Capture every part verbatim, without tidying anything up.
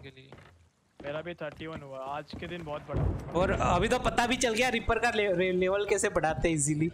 के लिए। मेरा भी इकतीस हुआ आज के दिन, बहुत बड़ा। और अभी तो पता भी चल गया रिपर का ले, लेवल कैसे बढ़ाते हैं इजीली।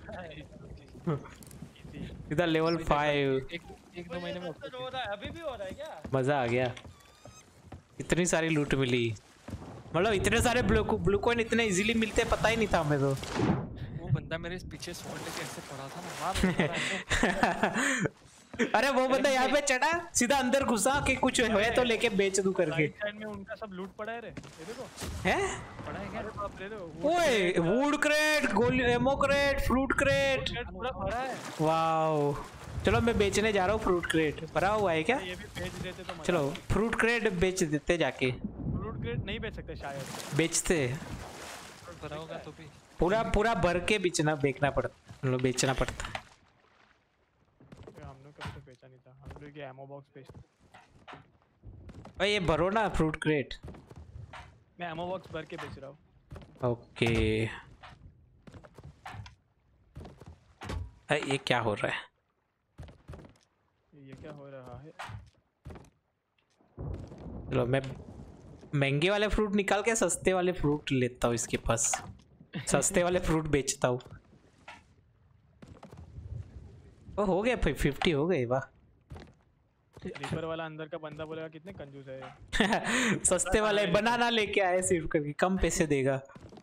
इधर लेवल फाइव। एक एक दो महीने में हो रहा है, अभी भी हो रहा है क्या? मजा आ गया, इतनी सारी लूट मिली। मतलब इतने सारे ब्लू ब्लू कॉइन इतने इजीली मिलते पता ही नहीं था हमें तो। वो बंदा मेरे पीछे स्वॉर्ड लेके ऐसे पड़ा था ना, मार अरे वो बंदा यहाँ पे चढ़ा, सीधा अंदर घुसा कि कुछ है तो लेके बेच दूं करके। राइट साइड में उनका सब लूट पड़ा है रे, ये देखो। हैं? पड़ा है क्या? अरे बाप रे, देखो। ओए wood crate, gold ammo crate, fruit crate, पूरा भरा है। वाओ। चलो मैं बेचने जा रहा हूँ फ्रूट क्रेट। भरा हुआ है क्या? ये भी बेच देते तो मजा। चलो फ्रूट क्रेट बेच देते जाके। फ्रूट क्रेट नहीं बेच सकते शायद। बेचते भरा होगा तो भी पूरा पूरा भर के बेचना बेचना पड़ता, मतलब बेचना पड़ता। हम लोग कभी तो बेचा नहीं था, हम लोग ये एमो बॉक्स बेचते। भाई ये भरो ना फ्रूट क्रेट। मैं एमो बॉक्स भर के बेच रहा हूँ। ओके। अरे ये क्या हो रहा है? ये क्या हो रहा है? चलो मैं महंगे वाले फ्रूट निकाल के सस्ते वाले फ्रूट लेता हूँ इसके पास। सस्ते वाले फ्रूट बेचता हूँ। ओ हो गया भाई, फिफ्टी हो गए। वाह। रिपर वाला अंदर का बंदा बोलेगा कितने कंजूस है। सस्ते वाले बनाना लेके आए सिर्फ करके, कम पैसे देगा।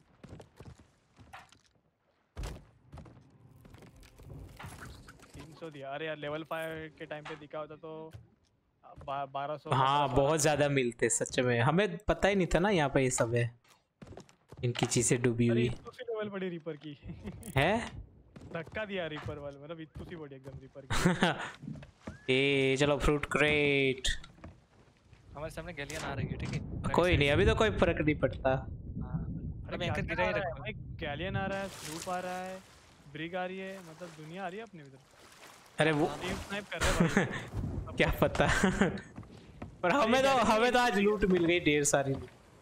तीन सौ दिया। अरे यार लेवल फाइव के टाइम पे दिखा होता तो बारह सौ। हाँ बहुत ज्यादा मिलते सच में, हमें पता ही नहीं था ना यहाँ पे ये सब है, इनकी चीजें डूबी हुई लेवल बड़ी रिपर की है। धक्का दिया रिपर वाले, मतलब इतनी सी बड़ी एकदम रिपर की। ए चलो फ्रूट क्रेट। हमारे सामने गैलियन आ रही है, ठीक है? कोई नहीं, अभी तो कोई फर्क नहीं पड़ता। अरे मैं एंकर गिरा ही रखा हूं। गैलियन आ रहा है, स्लूप आ रहा है, ब्रिग आ रही है, मतलब दुनिया आ रही है अपने इधर। अरे वो स्नाइप कर रहे हैं क्या पता। पर हमें तो हमें तो आज लूट मिल गई ढेर सारी।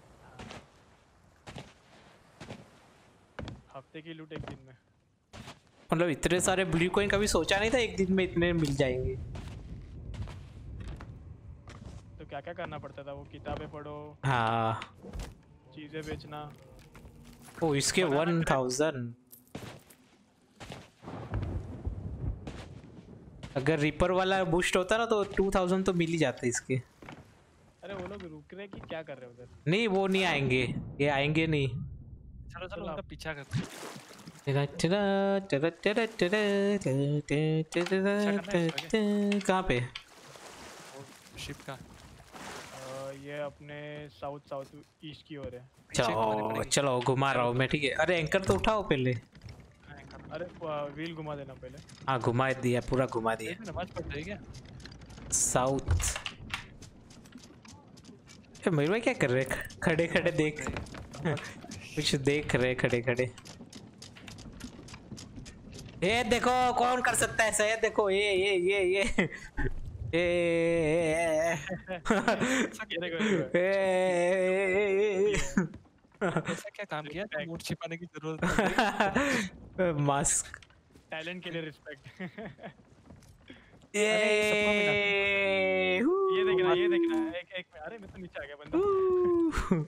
हफ्ते की लूट एक दिन में। मतलब इतने सारे ब्लू कॉइन कभी सोचा नहीं था एक दिन में इतने मिल जाएंगे। तो क्या क्या करना पड़ता था? वो किताबें पढ़ो, हाँ चीजें बेचना। ओ इसके वन थाउजेंड। अगर रिपर वाला बूस्ट होता ना तो टू थाउजेंड तो मिल ही जाते इसके। अरे वो लोग रुक रहे कि क्या कर रहे उधर? नहीं वो नहीं आएंगे, ये आएंगे नहीं। चलो चलो उनका पीछा करते हैं। कहाँ पे? शिप का ये अपने साउथ साउथ ईस्ट की ओर है। चलो चलो घुमा रहा हूँ मैं, ठीक है? अरे एंकर तो उठाओ पहले। अरे व्हील घुमा देना पहले। हाँ घुमा दिया, पूरा घुमा दिया। नमाज पढ़ रही है क्या? साउथ। मेरे भाई क्या कर रहे? खड़े खड़े देख कुछ देख रहे खड़े खड़े। ये देखो कौन कर सकता है ऐसा? देखो ये ये ये ये ए ऐसा क्या काम किया? मूड छिपाने की जरूरत। मास्क टैलेंट के लिए रिस्पेक्ट। ये ये देखना ये देखना एक एक अरे मैं तो नीचे आ गया बंदा।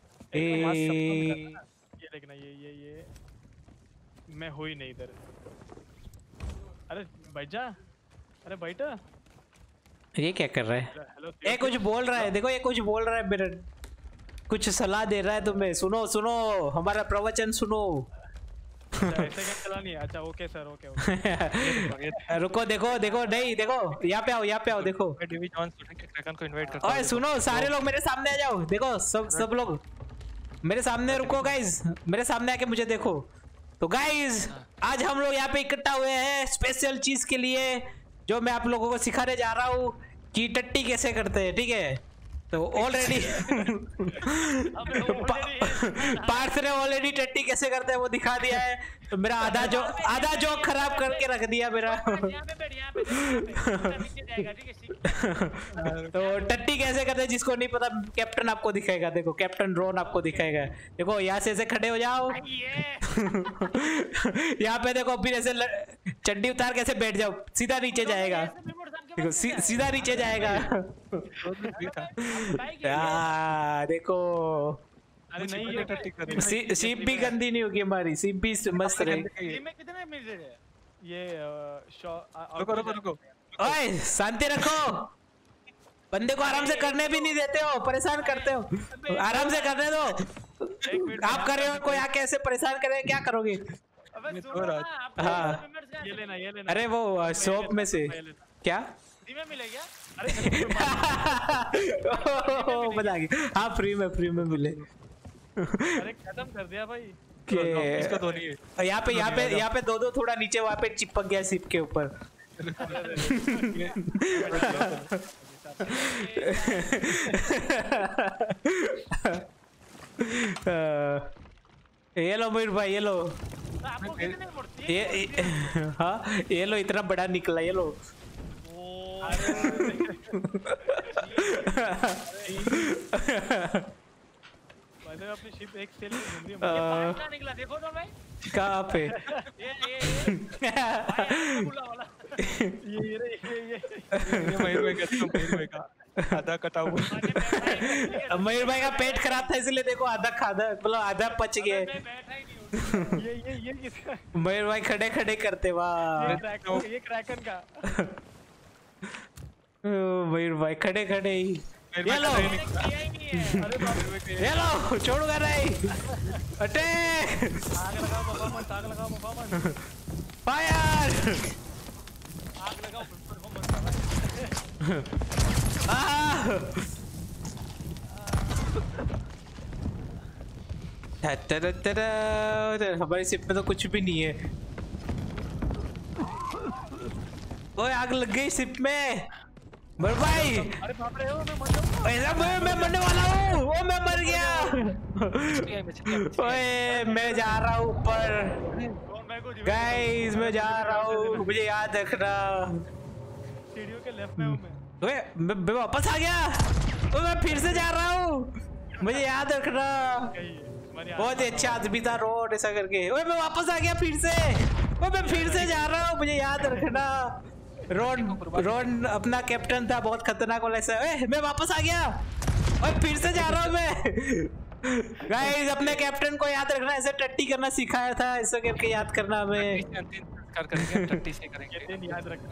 ये देखना ये ये ये मैं हुई नहीं इधर। अरे बैठ जा, अरे बैठ। ये क्या कर रहा है? ये कुछ बोल रहा है, देखो ये कुछ बोल रहा है, मेरे कुछ सलाह दे रहा है तुम्हें। सुनो सुनो हमारा प्रवचन सुनो। ऐसे क्या चला नहीं? अच्छा ओके सर ओके ओके। रुको देखो देखो नहीं देखो यहाँ पे आओ यहाँ पे आओ देखो। डेविड जॉन्स क्रैकन को इनवाइट करता ओए सुनो सारे लोग मेरे सामने आ जाओ। देखो सब सब लोग मेरे सामने रुको गाइज, मेरे सामने आके मुझे देखो। तो गाइज आज हम लोग यहाँ पे इकट्ठा हुए हैं स्पेशल चीज के लिए, जो मैं आप लोगों को सिखाने जा रहा हूँ कि टट्टी कैसे करते हैं, ठीक है? तो ऑलरेडी पार्थ ने ऑलरेडी टट्टी कैसे करते हैं वो दिखा दिया है। तो मेरा आधा जो आधा जो खराब करके रख दिया मेरा। तो टट्टी कैसे करते हैं जिसको नहीं पता, कैप्टन आपको दिखाएगा। देखो कैप्टन ड्रोन आपको दिखाएगा। देखो यहाँ से ऐसे खड़े हो जाओ। यहाँ पे देखो फिर ऐसे चड्डी उतार कैसे बैठ जाओ, सीधा नीचे जाएगा। देखो सी, सीधा नीचे जाएगा यार देखो अरे नहीं ये टट्टी कर सी, सीप भी गंदी नहीं होगी हमारी सीप भी मस्त रहेगी टीम में कितने मिल रहे हैं? ये अ, शॉ- आ- रुको रुको रुको ओए शांति रखो बंदे को आराम से करने भी नहीं देते हो परेशान करते हो आराम से करने दो एक मिनट आप कर रहे हो कोई आके ऐसे परेशान करे क्या करोगे अबे मैं सुनो तो ना, राज- आपको हाँ। members क्या ये लेना ये लेना अरे वो शॉप में से ये लेना। क्या फ्री में मिले क्या? अरे मेरे को मार- ओह, बता गया हाँ फ्री में फ्री में मिले अरे खत्म कर दिया भाई इसको के तो नहीं है यहाँ पे यहाँ पे यहाँ पे दो दो थोड़ा नीचे वहाँ पे चिपक गया सिप के ऊपर ये लो मयूर भाई ये लो तो आपको कितने पड़ती है? ये ये- हाँ ये लो इतना बड़ा निकला ये लो ओ, पहले अपनी शिप एक सेल में घूम रही है अ, पांच ना निकला देखो तो भाई। कहाँ पे ये ये ये भाई बुला वाला। ये ये रे, ये ये ये मयूर भाई का तो मयूर भाई का आधा कटा हुआ आगे बैठा ही मयूर भाई का पेट खराब था इसलिए देखो आधा खाधा मतलब आधा पच गया मैं बैठा ही नहीं हूँ। ये ये ये किसका मयूर भाई खड़े खड़े करते वाह ये क्रैक ये क्रैकन का मयूर भाई खड़े खड़े ही ये लो मैंने किया ही नहीं है। अरे बाप रे ये लो छोड़ूंगा नहीं अटैक आग लगाओ परफॉर्मेंस आग लगाओ परफॉर्मेंस फायर आग लगाओ परफॉर्मेंस का भाई। आह टरा टरा हमारी सिप में तो कुछ भी नहीं है ओए आग लग गई सिप में मर भाई अरे बाप रे ओ मैं मर जाऊंगा ऐसा मैं मैं मरने वाला हूँ ओ मैं मर गया है, मैं चिल्ला- चिल्ला- ओए मैं जा रहा हूँ ऊपर कौन भाई को गाइस मैं जा रहा हूँ मुझे याद रखना सीढ़ियों के लेफ्ट में हूं मैं ओए मैं, मैं वापस आ गया ओ मैं फिर से जा रहा हूँ मुझे याद रखना कहीं तुम्हारी बहुत ही अच्छा आदमी था रोड ऐसा करके ओए मैं वापस आ गया फिर से ओए मैं फिर से जा रहा हूँ मुझे याद रखना रोन रोन अपना कैप्टन था बहुत खतरनाक वाला ऐसा ओए मैं वापस आ गया ओए फिर से जा रहा हूँ मैं गाइस अपने कैप्टन को याद रखना ऐसे टट्टी करना सिखाया था ऐसा करके याद करना हमें टट्टी से अंतिम संस्कार करेंगे टट्टी से ये करेंगे दिन याद रखना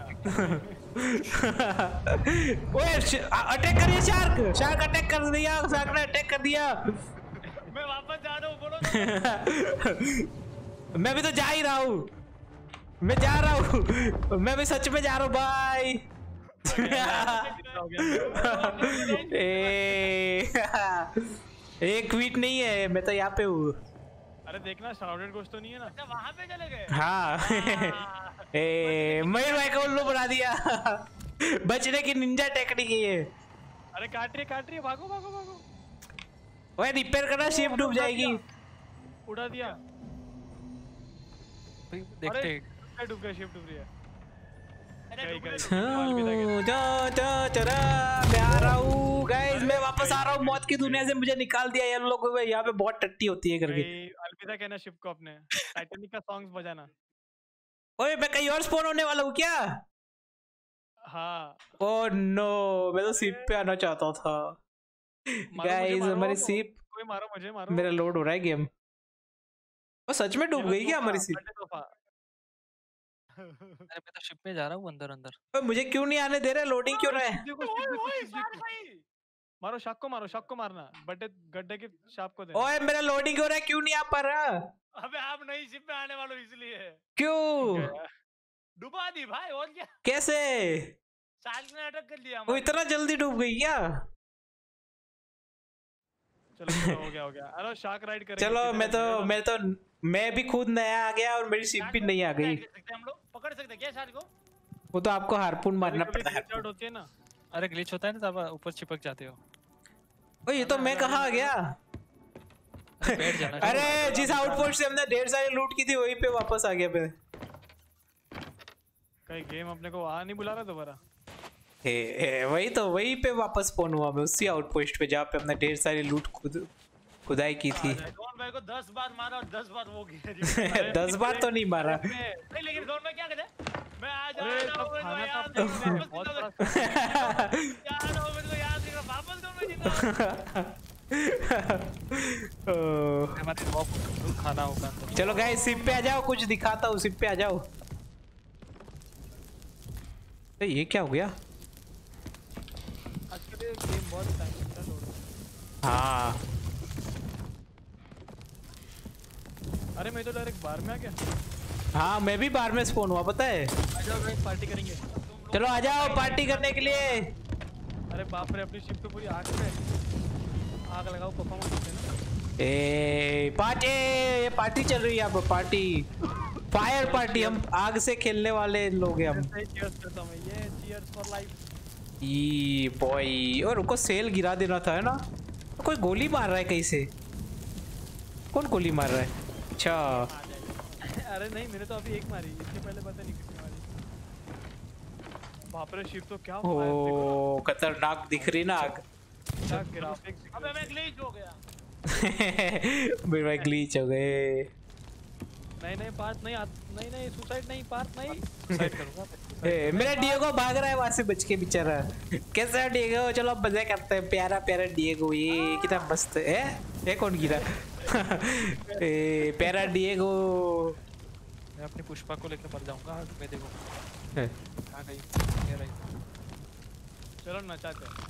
ओए अटैक करिए शार्क शार्क अटैक कर दिया शार्क ने अटैक कर दिया मैं वापस जा रहा हूँ बोलो तो। मैं भी तो जा ही रहा हूँ मैं जा रहा हूँ मैं भी सच में जा रहा हूँ बाय हो गया ए एक ट्वीट नहीं है मैं तो यहाँ पे हूँ अरे देखना श्राउडेड गोश्त तो नहीं है ना अच्छा वहाँ पे चले गए। हाँ ए मयूर भाई को उल्लू बना दिया बचने की निंजा टेक्निक है ये अरे काट रही है काट रही है भागो भागो भागो ओए रिपेयर करना शिप डूब जाएगी उड़ा दिया भाई, देखते अरे हैं। मैं डूब गया शिप डूब रही है अरे गई, डूब गई। गए। हूँ, जा, जा, चरा, मैं आ रहा हूँ गाइस मैं वापस आ रहा हूँ मौत की दुनिया से मुझे निकाल दिया यार लोगों को यहाँ पे बहुत टट्टी होती है करके भाई, अलविदा कहना शिप को अपने टाइटैनिक का सॉन्ग्स बजाना ओए मैं कहीं और स्पॉन होने वाला हूँ क्या हाँ ओह नो मैं तो सीप पे आना चाहता था मारो मुझे, गाइस मारो, हमारी सीप कोई मारो मुझे मारो मेरा लोड हो रहा है गेम वो सच में डूब गई क्या हमारी सीप बर्थडे तोहफा। अरे मैं तो शिप में जा रहा हूँ अंदर अंदर ओए मुझे क्यों नहीं आने दे रहे लोडिंग क्यों रहा है देखो, ओए, देखो, ओए, देखो, शार्क देखो। भाई। मारो शाक को मारो शाक को मारना बर्थडे गड्ढे के शाप को दे ओए मेरा लोडिंग हो रहा है क्यों नहीं आ पा रहा अबे आप नई शिप में आने वाले हो इसलिए क्यों डुबा दी भाई और क्या। कैसे शार्क ने अटक कर लिया वो हमारे। इतना जल्दी डूब गई क्या चलो चलो, हो गया हो गया अरे शार्क राइड करेंगे चलो किधर मैं है, तो किधर है? मैं तो मैं भी खुद नया आ गया और मेरी सीप शार्क भी को नहीं आ गई पकड़ सकते हैं हम लोग पकड़ सकते हैं क्या शार्क को। वो तो आपको हारपून मारना कभी-कभी पड़ता है glitch out होती है ना अरे ग्लिच होता है ना तब ऊपर चिपक जाते हो ओए ये तो मैं कहाँ आ गया अरे बैठ जाना अरे जिस आउटपोस्ट से हमने ढेर सारी लूट की थी वहीं पे वापस आ गया मैं कहीं गेम अपने को वहां नहीं बुला रहा दोबारा हे, हे, वही तो वहीं पे वापस फोन हुआ मैं उसी आउटपोस्ट पे जहाँ पे हमने ढेर सारी लूट खुद खुदाई की थी। रोहन भाई को दस बार मारा और दस बार वो गिरा। दस बार तो नहीं मारा। नहीं लेकिन रोहन भाई क्या कहते? मैं आ जा अरे, रहा हूँ, तब खाना यार तो नहीं, वापस बहुत दिलाओ। बड़ा यार वो मेरे को याद नहीं, वापस दो मैं जीता। ओह, हमारे वॉक खाना होगा तो चलो गाइस सिप पे आ जाओ, कुछ दिखाता हूँ, सिप पे आ जाओ। ए, ये क्या हो गया? आजकल ये गेम बहुत टाइम लेता है लोड। हाँ अरे मैं तो डायरेक्ट बार में आ गया। हाँ मैं भी बार में स्पॉन हुआ पता है। आ जाओ गाइस पार्टी करेंगे। चलो आ जाओ पार्टी करने के लिए। अरे बाप रे अपनी शिप तो पूरी आग पे आग लगाओ परफॉर्मेंस होते हैं ना। ए पार्टी, ये पार्टी चल रही है अब, पार्टी फायर पार्टी। हम आग से खेलने वाले लोग हैं हम। चीयर्स करता हूं मैं, ये चीयर्स फॉर लाइफ। ई बॉय, और उनको सेल गिरा देना था है ना। कोई गोली मार रहा है कहीं से, कौन गोली मार रहा है? अच्छा अरे नहीं मैंने तो अभी एक मारी, इसके पहले पता नहीं किसने मारी। बाप रे शिप तो क्या फायर ओ खतरनाक दिख रही ना आग। क्या ग्राफिक्स। अबे मैं ग्लिच हो गया। मेरे भाई ग्लीच हो गए। नहीं नहीं पार्ट नहीं आत- नहीं नहीं सुसाइड नहीं पार्ट नहीं सुसाइड करूंगा। ए, मेरा डिएगो भाग रहा है वहां से बच के बेचारा। कैसा है डिएगो? चलो अब मजे करते हैं। प्यारा प्यारा डिएगो, ये कितना मस्त है। ये कौन गिरा? ए प्यारा डिएगो। मैं अपनी पुष्पा को लेकर मर जाऊंगा आग में। देखो ए, कहाँ गई, ये रही। चलो नचाते हैं।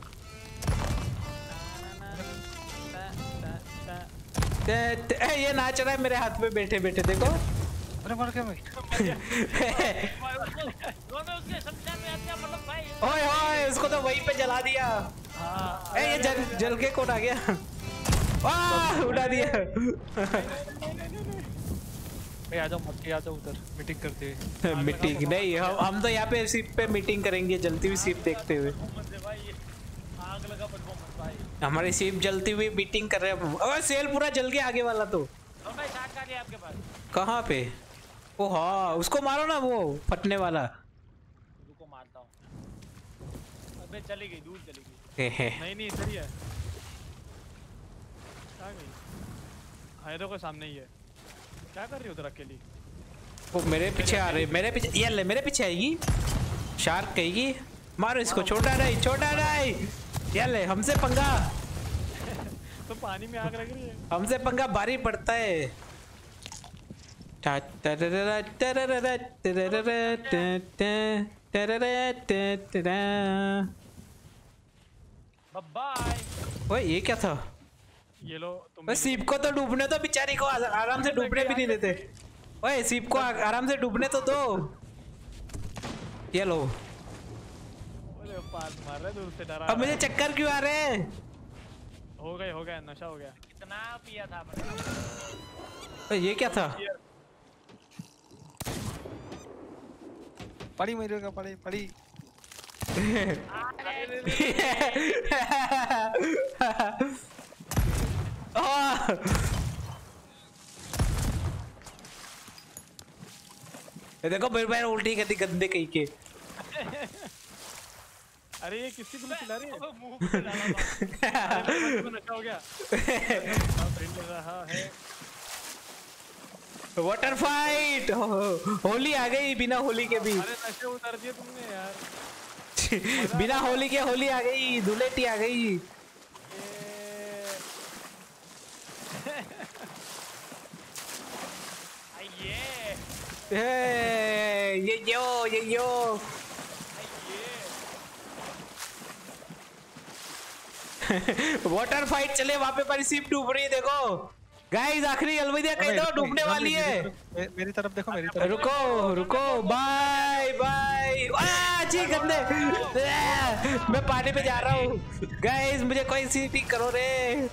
ते, ते, ए, ये नाच रहा है मेरे हाथ में बैठे बैठे, देखो। अरे मर गया मैं। रोहन भाई उसके शमशान में आते हैं मतलब भाई। ओए ओए उसको तो वहीं पे जला दिया। हाँ ए ये जल जल के कौन आ गया? वाह उड़ा दिया। भाई आ जाओ, मत के आ जाओ उधर मीटिंग करते हुए। मीटिंग नहीं, हम हम तो यहाँ पे सिप पे मीटिंग करेंगे, जलती हुई सिप देखते हुए। परफॉर्मेंस है भाई, ये आग लगा परफॉर्मेंस भाई। हमारी सिप जलती हुई मीटिंग कर रहे हैं। ओए सेल पूरा जल गया आगे वाला तो। रोहन भाई शार्ट का है आपके पास। कहाँ पे? ओ हाँ उसको मारो ना, वो फटने वाला। रुको मारता हूँ। अबे चली गई, दूर चली गई। हे हे। नहीं नहीं इधर ही है। कहाँ गई? हाँ ये देखो सामने ही है। क्या कर रही हो उधर अकेली? वो मेरे पीछे आ रहे, मेरे पीछे। ये ले मेरे पीछे आएगी, शार्क कहेगी। मारो इसको, छोटा नहीं छोटा नहीं। ये ले हमसे पंगा, तो पानी में आग लग रही है। हमसे पंगा भारी पड़ता है। टा तरररा तरररा तरररा टा टा तरररा टा टा। बाय। ओए ये क्या था? ये लो तुम। ओए सीप को तो डूबने तो, बेचारी को आ- आराम से डूबने भी नहीं देते। ओए सीप को आ- आराम से डूबने तो दो। ये लो। अरे पार मार रहे दूर से डरा। अब मुझे चक्कर क्यों आ रहे हैं? हो गए हो गया नशा हो गया। कितना पिया था मैंने। ओए ये क्या था? पड़ी मेरे का, पड़ी पड़ी। आह! ये देखो मेरे पैर उल्टी करती गंदे कहीं के। अरे ये किसकी गोली चला रही है? अबे मुंह पे डाला था। अरे मेरे को नशा हो गया। अब हिल रहा है। Water fight. होली आ गई बिना होली के भी। अरे नशे उतार दिए तुमने यार। बिना होली के होली आ गई, धुलेटी आ गई। ये आइए ए, ये यो ये यो। आइए। वाटर फाइट चले, वहां पे हमारी शिप डूब रही है। देखो गाइस आखिरी अलविदा कह दो, डूबने वाली है। मे- मेरी तरफ देखो, मेरी तरफ। रुको रुको, बाय बाय। आ, जी गंदे। आ, मैं पानी पे जा रहा हूँ। गाइस मुझे कोई सीटी करो रे।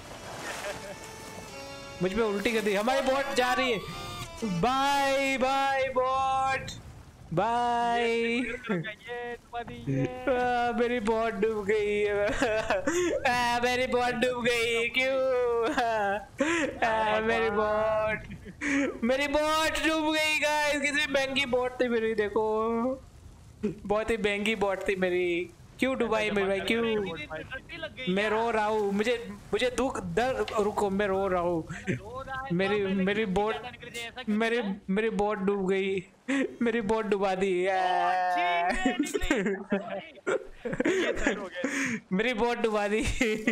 मुझ पे उल्टी कर दी। हमारी बोट जा रही है। Bye bye boat, bye. ये तुम्हारी ये आ, मेरी बोट डूब गई। आ, मेरी बोट डूब गई क्यों? आ, मेरी बोट मेरी बोट डूब गई गाइस। कितनी महंगी बोट थी मेरी, देखो बहुत ही महंगी बोट थी मेरी। क्यों डुबाई मेरे भाई क्यों? टट्टी लग गई मैं रो रहा हूँ, मुझे मुझे दुख दर्द, रुको मैं रो रहा हूँ। मेरी मेरी बोट मेरी मेरी बोट डूब गई, मेरी बोट डुबा दी। मेरी बोट डुबा दी।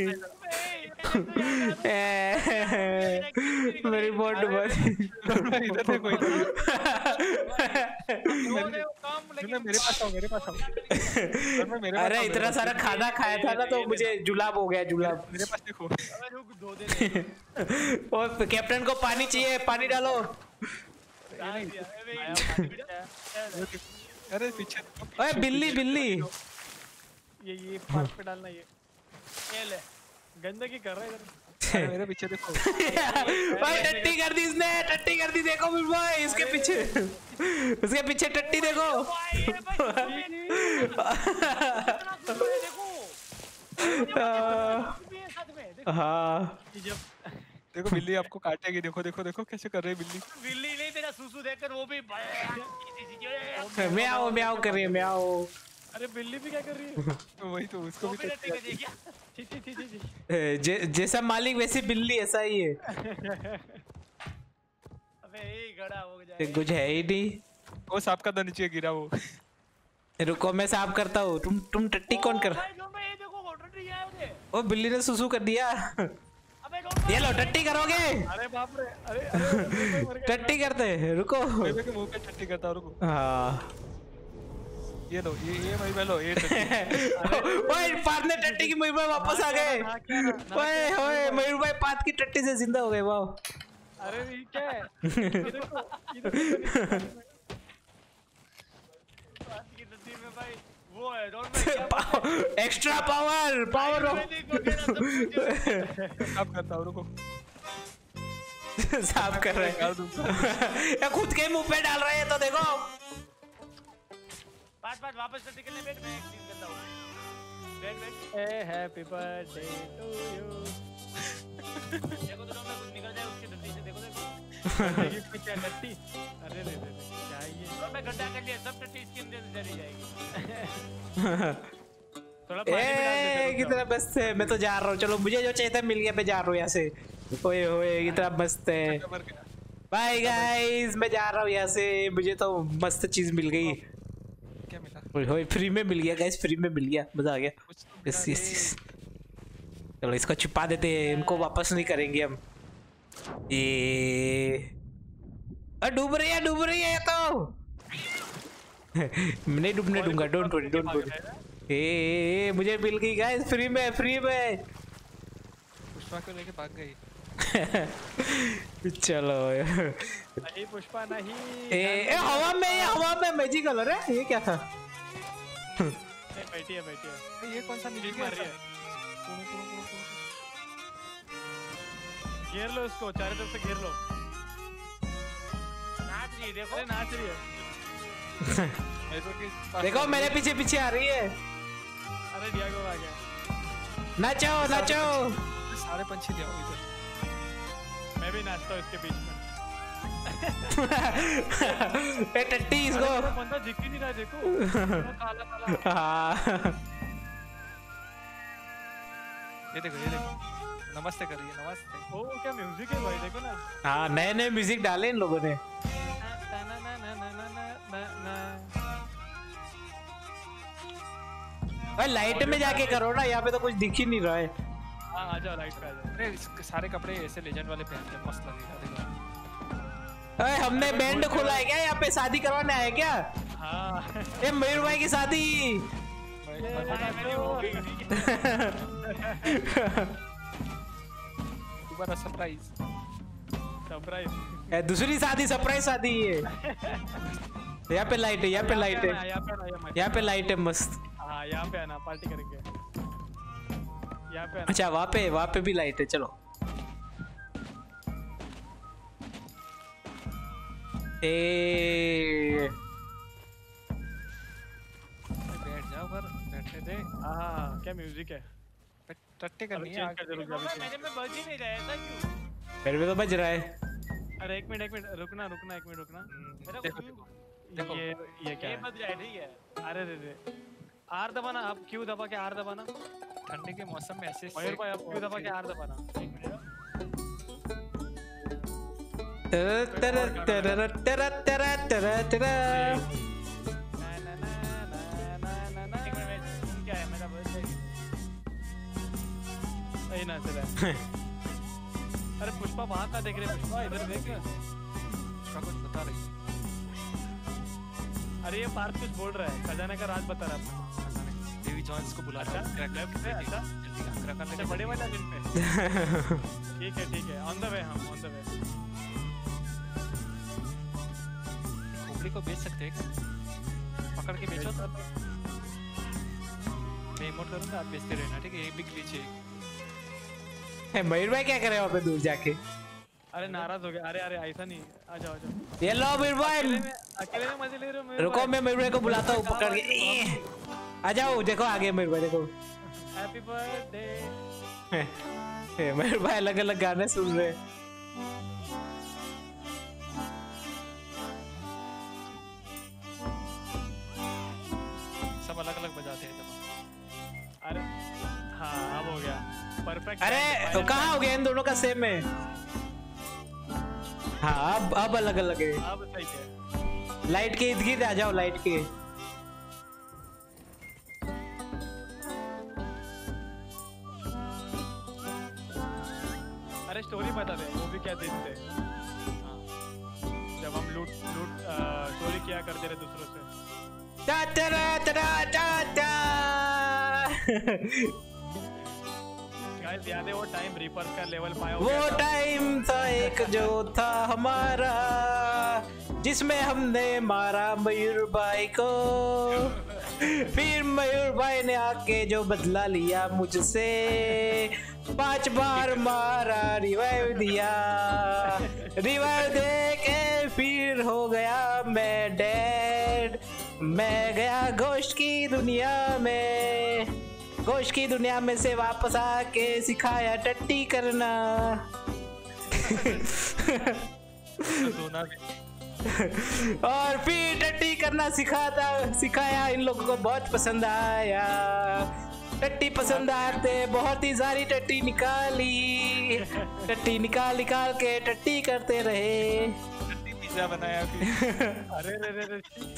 मेरी बोट डुबा दी। इधर देखो इधर मेरे पास आओ मेरे पास आओ मेरे पास अरे इतना सारा खाना खाया था ना तो मुझे जुलाब हो गया, जुलाब। मेरे पास देखो। और कैप्टन को पानी चाहिए, पानी डालो। अरे पीछे ओए बिल्ली बिल्ली। ये ये पास पे डालना, ये ये ले गंदगी कर रहा है इधर। मेरे पीछे देखो। भाई टट्टी कर दी इसने, टट्टी कर दी। देखो भाई इसके पीछे, उसके पीछे टट्टी देखो। हाँ देखो बिल्ली आपको काटेगी। देखो देखो देखो कैसे कर रही है बिल्ली। बिल्ली नहीं, तेरा सुसु देखकर वो भी म्याओ म्याओ कर रही है, म्याओ। अरे बिल्ली भी क्या कर रही है? वही तो उसको भी टट्टी कर दी। छी छी छी छी। जे, जैसा मालिक वैसी बिल्ली, ऐसा ही है। अबे ये गड़ा हो जाए। कुछ है ही नहीं। वो सांप का नीचे गिरा वो। रुको मैं साफ करता हूँ। तुम तुम टट्टी कौन कर? ओ बिल्ली ने सुसु कर दिया। ये लो टट्टी करोगे? अरे बाप रे, अरे अरे टट्टी करते हैं, रुको। मुंह पे टट्टी करता हूँ, रुको। हाँ ये लो, ये ये भाई लो, ये ओए पात ने टट्टी की मयूर भाई वापस आ गए। ओए ओए मयूर भाई पात की टट्टी से जिंदा हो गए। वाह। अरे ये क्या है? वो है एक्स्ट्रा पावर पावर साफ करता हूँ, रुको। साफ कर रहे हैं। खुद के मुंह पे डाल रहे हैं तो देखो। पाँच पाँच वापस से निकलने बैठ, मैं एक सीन करता हूँ। बैठ बैठ। ए हैप्पी बर्थडे टू यू। देखो तो मैं कुछ निकल जाए उसकी टट्टी से, देखो देखो। ये क्या टट्टी? अरे रे रे क्या ये? और मैं गड्ढा कर लिया, सब टट्टी इसके अंदर चली जाएगी। थोड़ा पानी में डाल ए दे। कितना मस्त है। मैं तो जा रहा हूँ, चलो मुझे जो चाहिए था मिल गया, मैं जा रहा हूँ यहाँ से। ओए ओए कितना मस्त है। बाय गाइस, मैं जा रहा हूँ यहाँ से। मुझे तो मस्त चीज मिल गई। क्या मिला? ओए ओए फ्री में मिल गया गाइस, फ्री में मिल गया, मजा आ गया। Yes yes yes. चलो इसको छुपा देते हैं, इनको वापस नहीं करेंगे हम। ये डूब रही है, डूब रही है तो। नहीं डूबने दूंगा, डोंट वरी डोंट वरी। ए मुझे मिल गई गाइस, फ्री में फ्री में। पुष्पा को लेके भाग गई। चलो नहीं पुष्पा नहीं। ए, ए हवा में, ये हवा में मैजिक कलर है, ये क्या था? बैठी है बैठी है। ये कौन सा नीचे मार रही है? घेर लो उसको, चारों तरफ से घेर लो। नाच रही है, देखो नाच रही है। देखो मेरे पीछे पीछे आ रही है। अरे डियागो आ गया। नाचो नाचो। सारे पंछी ले आओ इधर। मैं भी नाचता हूँ इसके बीच में। ए टट्टी इसको। बंदा दिख ही नहीं रहा, देखो काला काला। हाँ ये देखो ये देखो, नमस्ते कर रही है, नमस्ते। ओ क्या म्यूजिक है भाई, देखो ना। हाँ नए नए म्यूजिक डाले इन लोगों ने। भाई लाइट में जाके करो ना, यहाँ पे तो कुछ दिख ही नहीं रहा है। हाँ आ जाओ, लाइट पे आ जाओ। अरे सारे कपड़े ऐसे लेजेंड वाले पहनते हैं, मस्त लगेगा देखो। अरे हमने बैंड खोला है क्या यहाँ पे? शादी करवाने आए क्या? हाँ। ए मयूर भाई की शादी। दोबारा सरप्राइज सरप्राइज। दूसरी शादी सरप्राइज शादी है। यहाँ पे लाइट है, यहाँ पे लाइट है, यहाँ पे लाइट है मस्त। हाँ यहाँ पे आना, पार्टी करेंगे यहाँ पे। अच्छा वहाँ पे, वहाँ पे भी लाइट है। चलो ए बैठ जाओ पर, बैठने दे। हाँ क्या म्यूजिक है? टट्टे करनी है। मेरे में बज ही नहीं रहा है, ऐसा क्यों? मेरे में तो बज रहा है। अरे एक मिनट एक मिनट रुकना रुकना एक मिनट रुकना। देखो देखो ये ये क्या ये है? बज रहा है, ठीक है। अरे रे रे आर दबाना, आप क्यों दबा के आर दबाना। ठंडी के मौसम में ऐसे मयूर भाई आप क्यों दबा के आर दबाना। तेरा तेरा तेरा तेरा तेरा तेरा ना ना ना ना ना ना ना क्या है मेरा बर्थडे सही ना चला। अरे पुष्पा वहाँ का देख रहे पुष्पा इधर देख। उसका कुछ बता रही है। अरे ये पार्थ कुछ बोल रहा है, खजाने का राज बता रहा है। देवी जॉन्स को बुला रहा है। लेफ्ट से अच्छा जल्दी आगरा करने अच्छा के बड़े वाला दिन पे। ठीक है ठीक है ऑन द वे हम ऑन द वे। खोपड़ी को बेच सकते हैं, पकड़ के बेचो तो मैं इमोट करूंगा, आप बेचते रहना ठीक है। ये बिग ग्लिच है। मयूर भाई क्या करे वहाँ पे दूर जाके। अरे नाराज हो गया। अरे अरे ऐसा नहीं, आ जाओ आ जाओ। ये लो मयूर भाई, अकेले में अकेले में मजे ले रहे हो मयूर रुको भाई? मैं मयूर भाई को बुलाता हूँ पकड़ के। ए, आ जाओ देखो आगे मयूर भाई देखो। Happy birthday. मयूर भाई अलग अलग गाने सुन रहे हैं। सब अलग अलग बजाते हैं जब। अरे हाँ अब हो गया परफेक्ट। अरे तो कहाँ हो गया इन दोनों का सेम है। हाँ अब अब अलग अलग है। अब सही है। लाइट के इर्द गिर्द आ जाओ लाइट के। अरे स्टोरी बता दे वो भी क्या दिन थे। हाँ। जब हम लूट लूट स्टोरी किया करते रहे दूसरों से। टा टा टा टा टा। गाइस याद है वो टाइम रीपर्स का लेवल पाया हो वो गया था? टाइम था एक जो था हमारा जिसमें हमने मारा मयूर भाई को, फिर मयूर भाई ने आके जो बदला लिया मुझसे, पांच बार मारा रिवाइव दिया, रिवाइव दे के फिर हो गया मैं डेड। मैं गया गोश्त की दुनिया में, गोश्त की दुनिया में से वापस आके सिखाया टट्टी करना। दोना भी और फिर टट्टी करना सिखाता सिखाया इन लोगों को बहुत पसंद आया। टट्टी पसंद आते बहुत ही सारी टट्टी निकाली, टट्टी निकाल निकाल के टट्टी करते रहे। पिज्जा बनाया फिर। अरे रे रे रे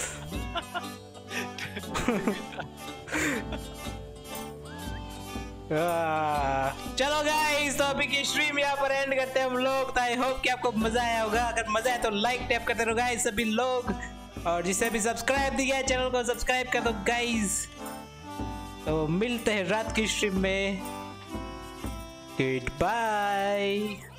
आ, चलो गाइस तो अभी की स्ट्रीम यहाँ पर एंड करते हैं हम लोग। आई होप कि आपको मजा आया होगा। अगर मजा आया तो लाइक टैप करते रहो गाइस सभी लोग, और जिसे भी सब्सक्राइब दिया है चैनल को सब्सक्राइब कर दो गाइस। तो मिलते हैं रात की स्ट्रीम में। Good bye.